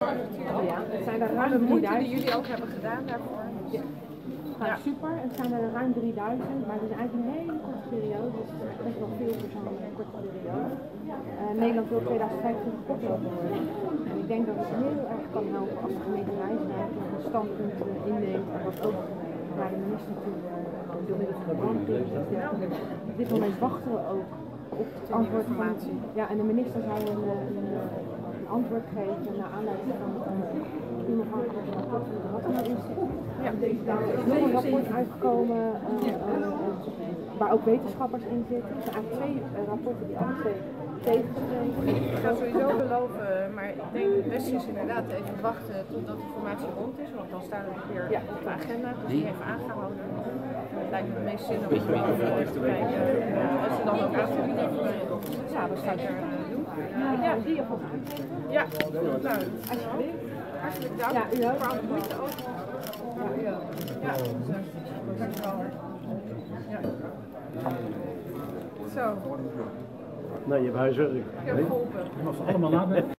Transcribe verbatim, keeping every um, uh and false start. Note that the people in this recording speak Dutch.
georganiseerd. Ja, het zijn er ruim De moeite die drieduizend. jullie ook hebben gedaan daarvoor. Ja. Nou, Ja. super, het zijn er ruim drieduizend, maar het is eigenlijk een hele korte periode, dus het is best wel veel voor zo'n korte periode. Uh, Nederland wil tweeduizend vijfentwintig koploper worden. En ik denk dat het heel erg kan helpen als de gemeente Rijswijk een standpunt uh, inneemt en wat ook naar de minister toe uh, door middel van de brandpunt. Op dit moment wachten we ook op het antwoord van, ja, en de minister zou een, een, een antwoord geven naar aanleiding van het onafhankelijke rapport van het Radboud-instituut. Ja, daar is nog een rapport uitgekomen uh, uh, waar ook wetenschappers in zitten. Er zijn eigenlijk twee uh, rapporten die alle twee tegenspreken. Ik ga sowieso beloven, maar ik denk het beste is inderdaad even wachten totdat de formatie rond is, want dan staan we weer Ja. op de agenda, dus die even aangehouden. En het lijkt me het meest zinnig om even te kijken uh, als ze dan ook aanvoelen. Ja, dat ga ik er uh, doen. Ja, die of wat Ja, nou, alsjeblieft. hartelijk dank Ja, u ook. voor alle moeite ook. Ja, u ook. Ja, dankjewel. Ja. Zo, Nee, je hebt huiswerk. ik heb geholpen. Je mag ze allemaal nadenken.